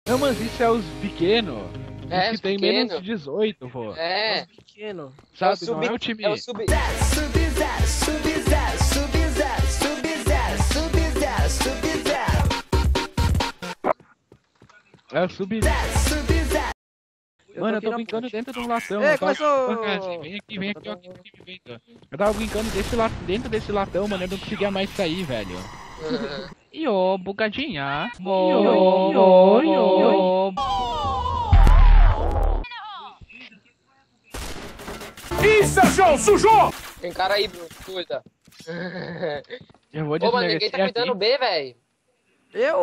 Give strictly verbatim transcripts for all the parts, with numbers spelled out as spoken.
Não, mas isso é os pequenos. É, os que os tem pequeno. menos de dezoito, pô. É. Os pequeno. Sabe, é o sub, não é o time. É o sub... Sub-Zero, Sub-Zero, Sub-Zero, Sub-Zero, Sub-Zero, Sub-Zero. É o sub... Sub-Zero. Mano, eu tô aqui na brincando ponte. dentro de um latão. Ei, eu tava- começou! Assim, vem aqui, vem aqui, ó, aqui, aqui, vem aqui, ó. Eu tava brincando desse la... dentro desse latão, mano, eu não conseguia mais sair, velho. Iô, bugadinha. Iô, iô, iô. Isso, João, sujou! Tem cara aí, Bruno. Cuida. Eu vou Ô, mano, ninguém desmerecer tá cuidando aqui. B, velho. Eu?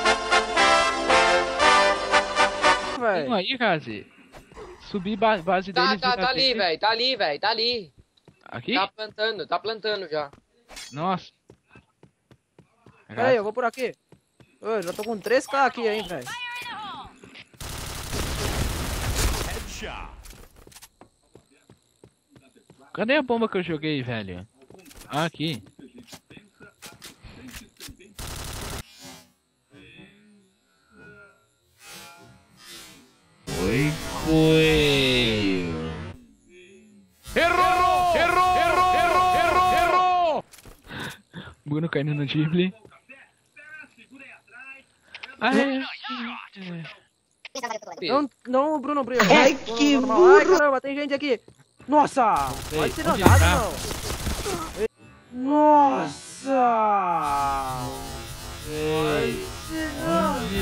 Tem um Véi. aí, Razi. Subir ba base Tá, deles. tá, e tá ali, bater. velho. Tá ali, velho. Tá ali. Aqui? Tá plantando, tá plantando já. Nossa. Pera aí, eu vou por aqui. Ô, eu já tô com três K aqui, hein, velho. Cadê a bomba que eu joguei, velho? Ah, aqui. Oi, foi. Errou! Errou! Errou! Errou! Errou! Errou! Bruno caindo no Ghibli. Ai, Não, não, Bruno, Bruno. Ai, que burro. Ai, caramba, tem gente aqui. Nossa! Pode ser onde andado, tá? não. Nossa! ei, Não,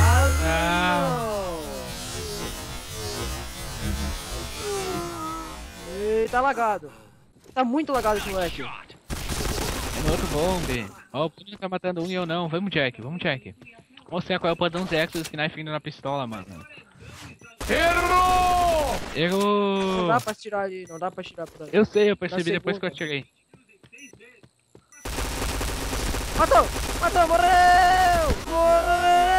Ei, tá lagado. Tá muito lagado esse moleque. é no outro bombe. Ó, o Bruno tá matando um e eu não. Vamos, Jack, vamos, Jack. Mostrar qual é o padrão Zex dos finais vindo na pistola, mano. Errou! Não Errou! dá pra tirar ali, não dá pra tirar por aí. Eu sei, eu percebi Na depois que eu segunda. atirei. Matou! Matou! Morreu! Morreu!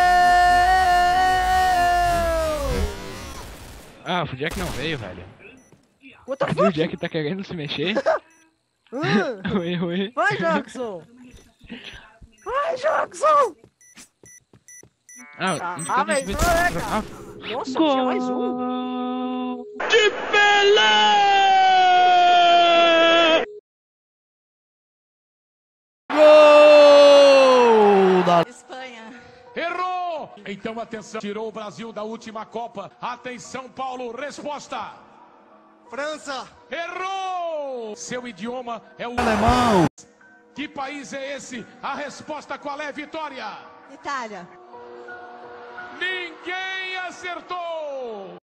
Ah, o Jack não veio, velho. What the O fuck? Jack tá querendo se mexer. Hum, Oi, oi. vai, Jackson! Vai, Jackson! Ah, Ah, então ah, a gente velho, vai- não é, cara. Ah, Nossa, tinha mais um! gol! Espanha. Errou! Então atenção, tirou o Brasil da última Copa. Atenção, Paulo, resposta. França. Errou! Seu idioma é o Alemão. Que país é esse? A resposta qual é, Vitória? Itália. Ninguém acertou!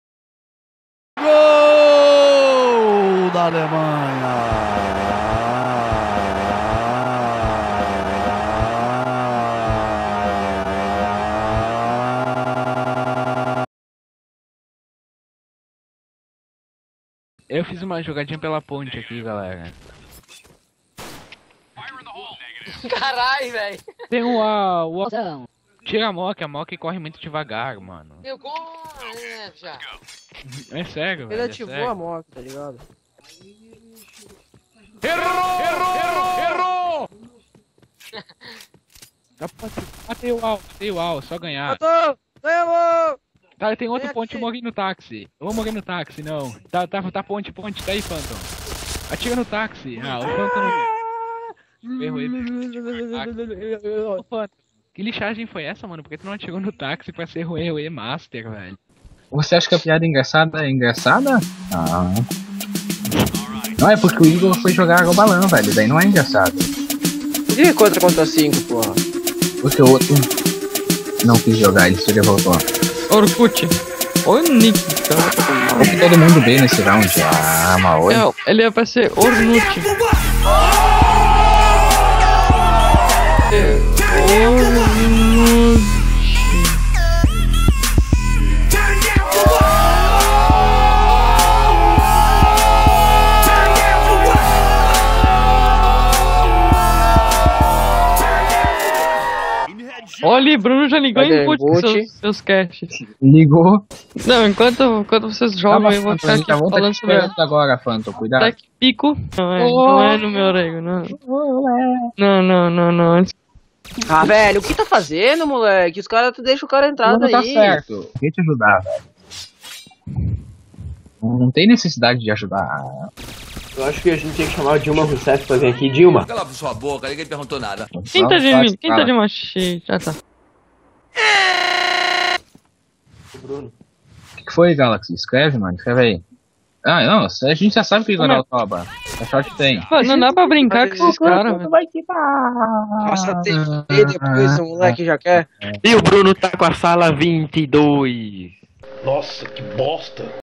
Gol da Alemanha. Eu fiz uma jogadinha pela ponte aqui, galera. Caralho, velho. Tem o A, o A... Tira a Mock, a Mock corre muito devagar, mano. Meu gol. É, já. É sério, Ele velho. ativou é sério. a moto, tá ligado? Errou! Errou! Errou! Errou! Dá pra bater o A, bater o A, só ganhar. Matou! Ganhamos! Tá, tem outro Vem ponte, eu aqui. morri no táxi. Eu vou morrer no táxi, não. Tá, tá, tá ponte, ponte, tá aí, Phantom. Atira no táxi. Ah, o Phantom não... Errou ele. Ô, Phantom, que lixagem foi essa, mano? Por que tu não atirou no táxi pra ser Rue Rue Master, velho? Você acha que a piada engraçada é engraçada? Não. Não é porque o Igor foi jogar o balão, velho. Daí não é engraçado. Por que quatro contra cinco, porra? Porque o outro não quis jogar, ele se revoltou. Orkut. Oi, Nick. Porque todo mundo bem nesse round. Ah, Maoi. Não, ele ia pra ser Ornute. Ornute. Olha, Bruno já ligou Cadê? em put com Boot. seus, seus caches. Ligou. Não, enquanto, enquanto vocês jogam, Tava, eu vou Phantom, ficar a gente aqui já vamos falando te sobre a esperando agora, Phantom. Cuidado. Tech Pico. Não é, não é no meu orego, não. Não, não, não, não. Antes Ah, velho, o que tá fazendo, moleque? Os caras, tu deixa o cara entrar Não daí. tá certo. Queria te ajudar, velho. Não, não tem necessidade de ajudar. Eu acho que a gente tinha que chamar a Dilma Rousseff pra vir aqui. Dilma. Cala sua boca, ninguém perguntou nada. Quem tá de mim? Quem tá de machete? Ah, tá. Bruno. O que, que foi, Galaxy? Escreve, mano. Escreve aí. Ah, não. A gente já sabe que o Ronaldo toba. A sorte tem. Pô, não dá pra brincar com esses caras, velho. Vai que Nossa, tem que depois, o moleque já quer. E o Bruno tá com a sala vinte e dois. Nossa, que bosta.